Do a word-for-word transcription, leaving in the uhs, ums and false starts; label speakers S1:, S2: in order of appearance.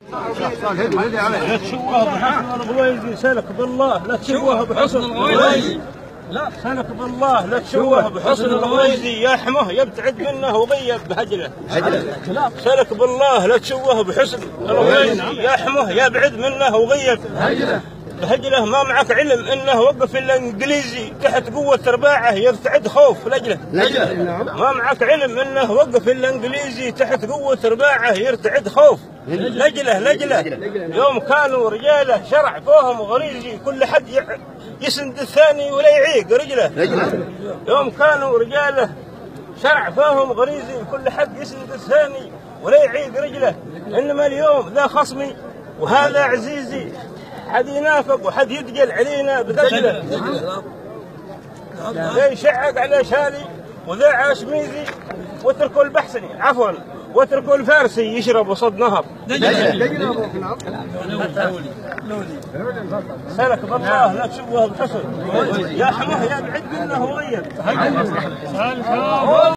S1: لا تشوه بحسن الغويزي، سلك بالله لا تشوه بحسن الغويزي، لا سلك بالله لا تشوه بحسن الغويزي، يا حمه يبتعد منه وغيب بهجله، سلك بالله لا تشوه بحسن الغويزي، يا حمه يبعد منه وغيب بهجله، ما معك علم انه وقف الانجليزي تحت قوه رباعه يرتعد خوف لاجله، ما معك علم انه وقف الانجليزي تحت قوه رباعه يرتعد خوف لجله لجله، يوم كانوا رجاله شرع فوهم غريزي كل حد يسند الثاني ولا يعيق رجله، يوم كانوا رجاله شرع فوهم غريزي كل حد يسند الثاني ولا يعيق رجله، انما اليوم ذا خصمي وهذا عزيزي، حد ينافق وحد يدجل علينا بدجله، ذا يشعق على شالي وذا عاشميزي، واتركوا البحسني عفوا واتركوا الفارسي يشرب وصد نهر. سلك بالله لا تشوه بحسن، يا حماه يا بعد منه وغير.